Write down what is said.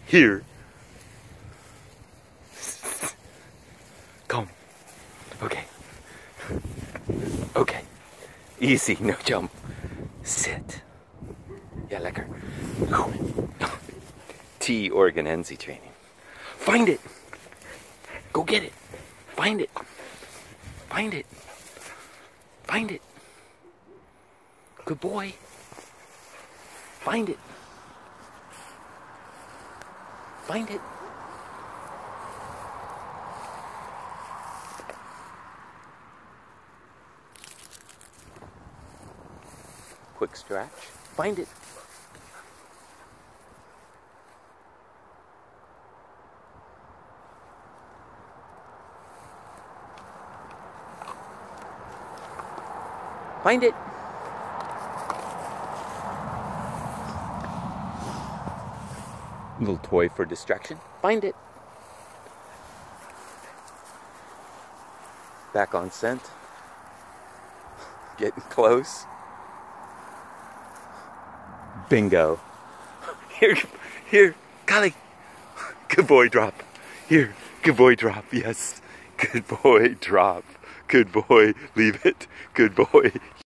Here. Come. Okay. Okay. Easy, no jump. Sit. Yeah, lekker. T oregonese training. Find it. Go get it. Find it. Find it. Find it. Good boy. Find it. Find it. Quick stretch. Find it. Find it. Little toy for distraction. Find it. Back on scent. Getting close. Bingo. Here, Kahle. Good boy, drop. Here, good boy, drop. Yes. Good boy, drop. Good boy, leave it. Good boy.